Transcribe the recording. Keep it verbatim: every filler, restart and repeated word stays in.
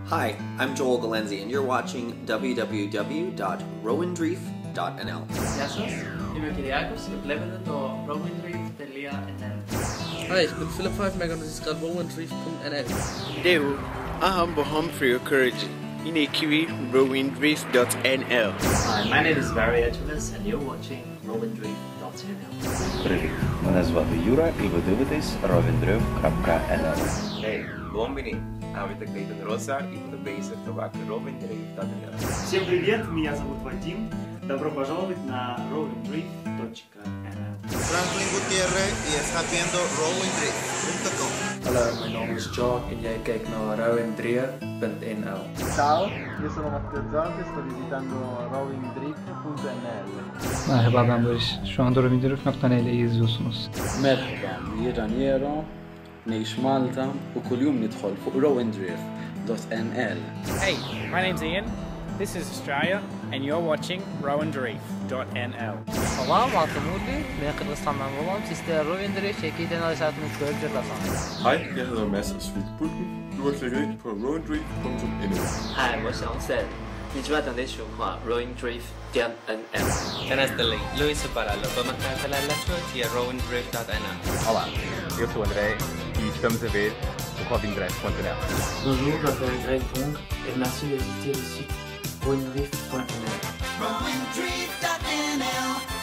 Hi, I'm Joel Galenzi, and you're watching w w w dot rowindreef dot n l. Γεια σας, είμαι ο Κυριάκος και βλέπετε το rowindreef τελεία n l. Hi, ich bin Philipp Pfeifenberger und das ist gerade rowindreef punkt n l. Deu, aham boham friokurji. Inekiwi rowindreef dot n l. Hi, my name is Barry Edgemas and you're watching rowindreef dot n l. Привіт, мене звати Юра і ви дивитесь rowindreef крапка n l. Hey, buon venire! Avete Clayton Rosa и подобається товар rowindreef dot n l. Всем привет, меня зовут Вадим. Добро пожаловать на rowindreef точка n l. Franklin Gutierrez y está viendo rowindreef punto com. Hallo, mijn naam is Jock en jij kijkt naar rowindreef punt n l. Ciao, io sono Matteo Zorzi e sto visitando rowindreef punto n l. Merhaba, ben Barış. Şu anda rowindreef nokta n l'yi izliyorsunuz. مرحبا، مية رانييرو نعيش مالطا وكل يوم ندخل فوق rowindreef dot n l. Hey, my name's Ian. This is Australia and you're watching rowindreef dot n l. Olá, malta mulig. Med Kyrgyzstan'dan olan sidste rowindreef tjekket en av disse atmosfære. Hej, jeg hedder Mads og Svigt Bulten. Du har klikket ind på rowindreef punktum n l. Hej, 我是 Onset。你知道等的循环 rowindreef dot n l。 ጤና ይስጥልኝ ሉዊስ እባላለሁ በመከታተል ያላችሁት የrowindreef dot n l። Olá, eu sou o André e estamos a ver o rowindreef ponto n l. Bonjour, je m'appelle Greg Pong et merci de visiter le site rowindreef point n l. rowindreef dot n l